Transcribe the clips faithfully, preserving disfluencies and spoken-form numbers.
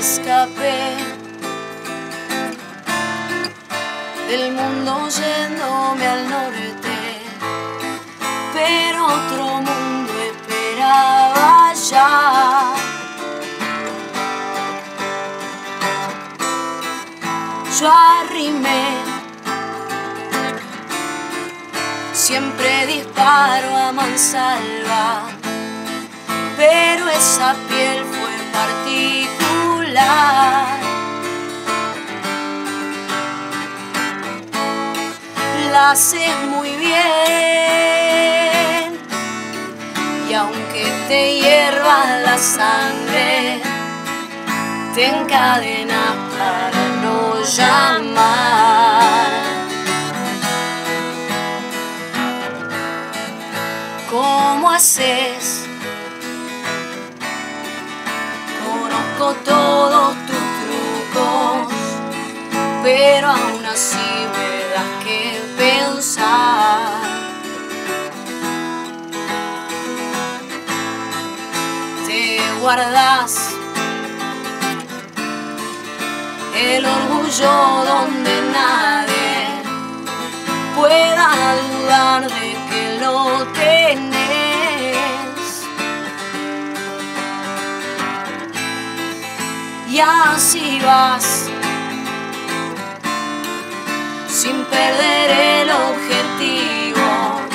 escapé del mundo yéndome al norte, pero otro mundo esperaba allá. Yo arrimé, siempre disparo a mansalva, pero esa piel fue particular. La haces muy bien, y aunque te hierva la sangre, te encadenas para no llamar. ¿Cómo haces? Conozco todos tus trucos, pero aún así me das que pensar. Te guardas el orgullo donde nadie pueda dudar de que lo tenés. Y así vas, sin perder el objetivo,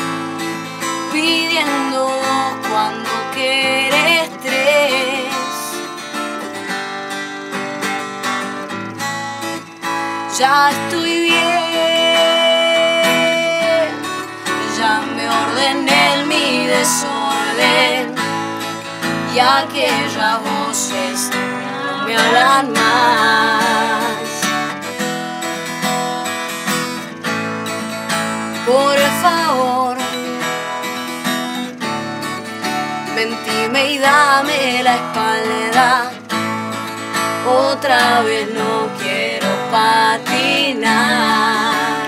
pidiendo cuando quieres tres. Ya estoy bien, ya me ordené en mi desorden, y aquellas voces no me hablan más. Por favor, mentime y dame la espalda, otra vez no quiero patinar.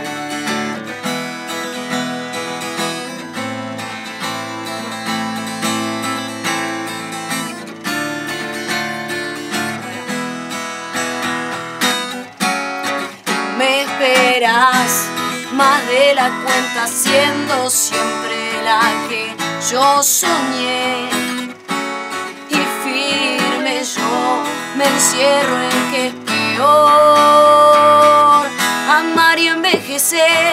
Me esperas más de la cuenta, siendo siempre la que yo soñé, y firme yo me encierro en que es peor amar y envejecer.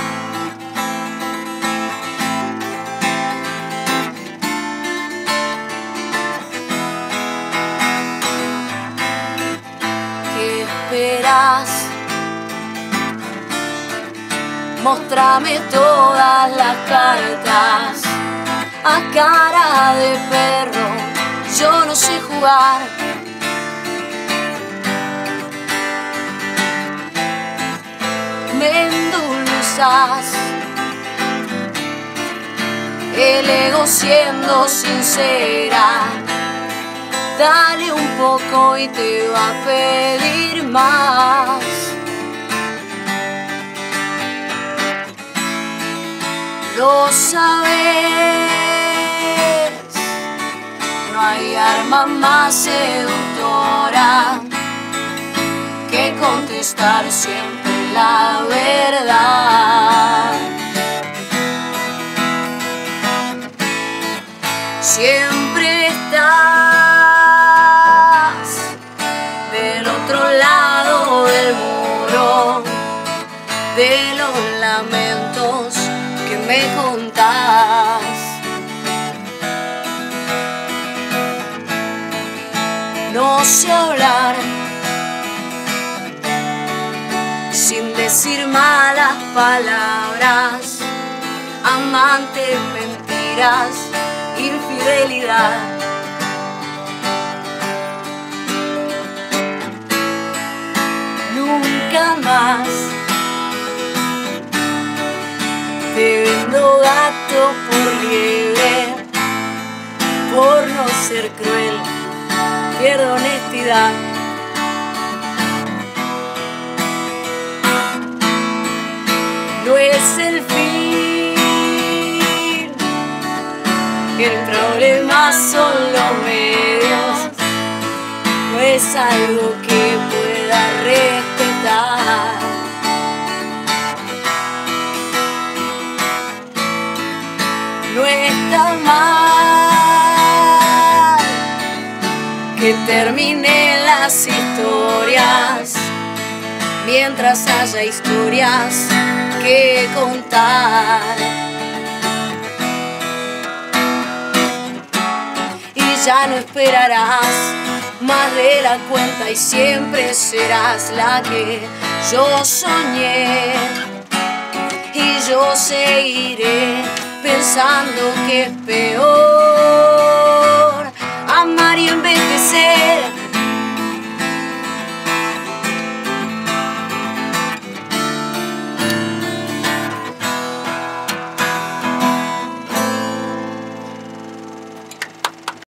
¿Qué esperas? Móstrame todas las cartas, a cara de perro yo no sé jugar. Me endulzas el ego siendo sincera, dale un poco y te va a pedir más. Lo sabes, no hay arma más seductora que contestar siempre la verdad. Siempre estás del otro lado del muro, de los lamentos que me contás. No sé hablar sin decir malas palabras, amantes, mentiras, infidelidad. Nunca más te vendo gato por liebre, por no ser cruel, pierdo honestidad. No es el fin, el problema son los medios, no es es algo que pueda respetar. No está mal que terminen las historias mientras haya historias que contar. Y ya no esperarás más de la cuenta y siempre serás la que yo soñé. Y yo seguiré pensando que es peor amar y envejecer